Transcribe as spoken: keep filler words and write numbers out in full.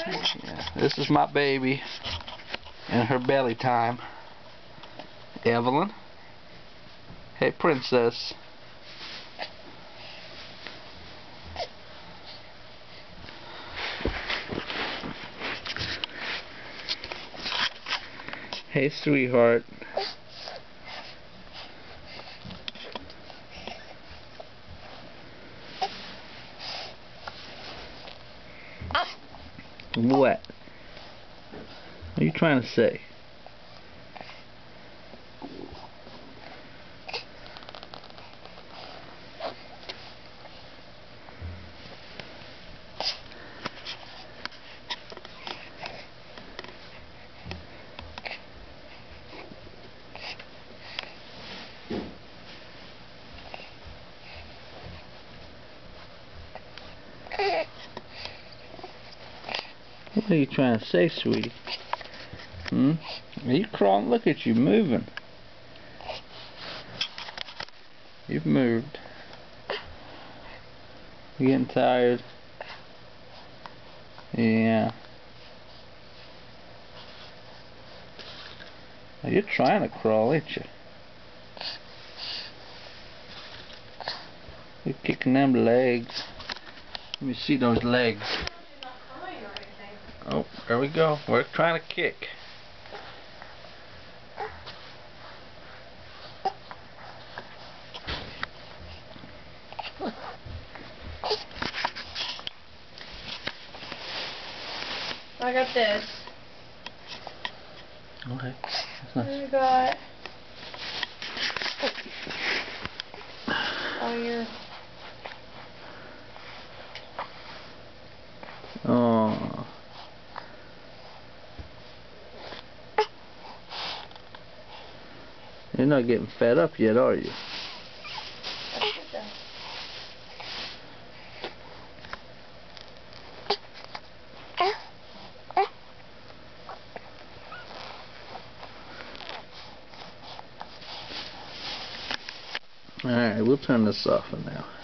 Yeah, this is my baby and her belly time. Evelyn. Hey, princess. Hey, sweetheart. What? What are you trying to say? What are you trying to say, sweetie? Hmm? Are you crawling? Look at you moving. You've moved. You getting tired? Yeah. You're trying to crawl, ain't you? You're kicking them legs. Let me see those legs. Oh, there we go. We're trying to kick. I got this. Okay. That's nice. I got all your. Oh. You're not getting fed up yet, are you? Alright, we'll turn this off for now.